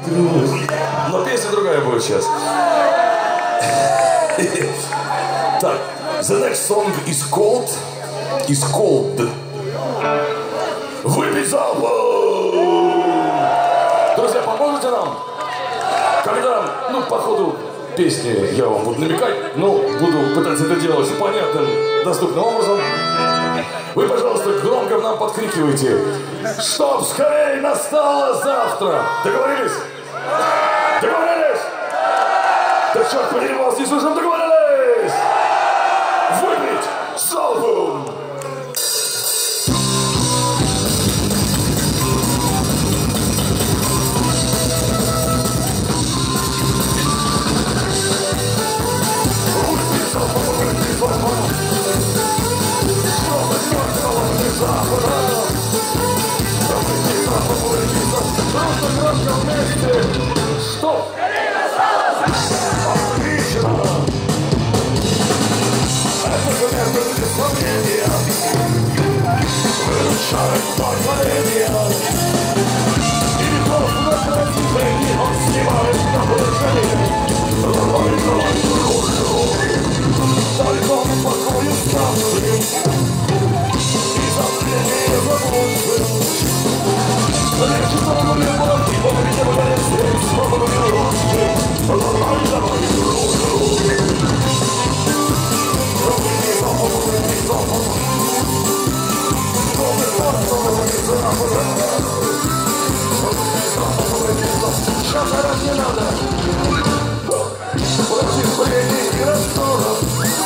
Но песня другая будет сейчас. Так, the next song is called «Выпить залпом». Друзья, поможете нам? Когда, по ходу песни я вам буду намекать, но буду пытаться это делать понятным, доступным образом. Вы, пожалуйста, громко нам подкрикивайте, чтоб скорее настало завтра. Договорились? Договорились? Да черт подери, вас не слышим, договорились? Выпить залпом! Что? Отлично! Это замерно без сомнения. Выручает позволение. И просто на трансфере он снимает напряжение. Только он покоен ставшим. И забвение заблудшим. Лечит он любовь, и он не вынесет свободу ручки. Давай, давай, руки. Руки запах, руки запах. Руки запах, руки запах. Сейчас орать не надо. Против бредей и раздоров.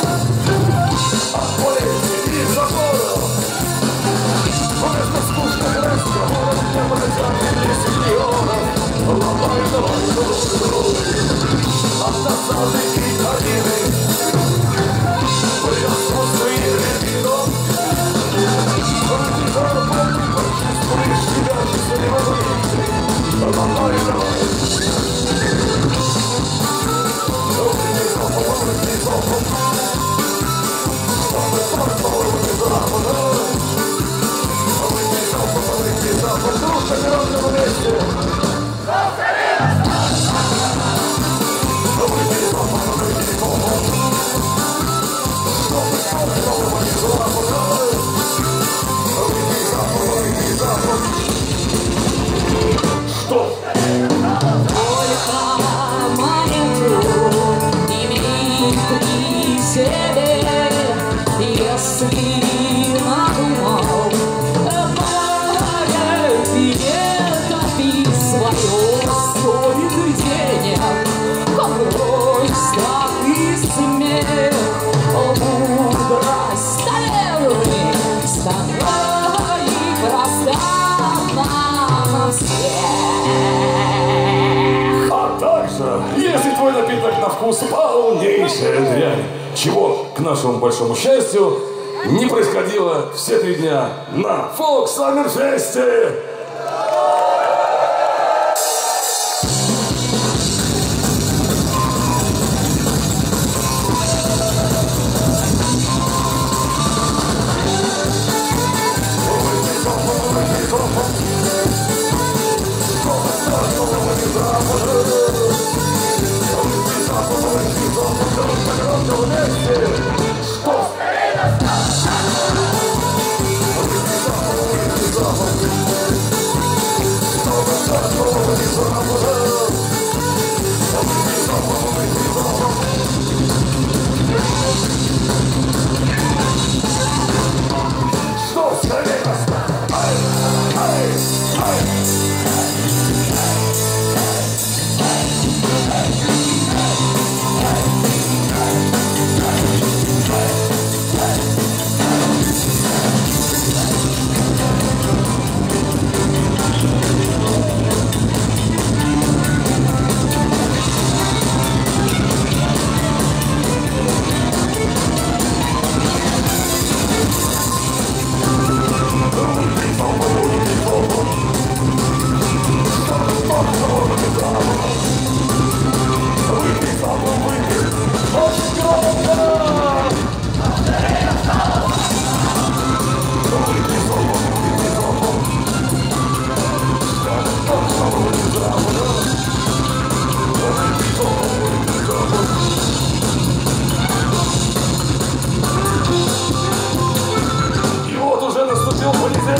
От болезни и запоров. Вместо скучных разговоров для молодежи сеньоров. Давай, давай, от досады и обиды. Присутствие ребенок. Почувствуешь себя счастливым. Давай, давай. Если твой напиток на вкус полнейшая дрянь, чего, к нашему большому счастью, не происходило все 3 дня на Folk Summerfest.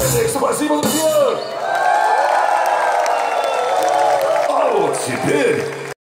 Феникс, спасибо, друзья!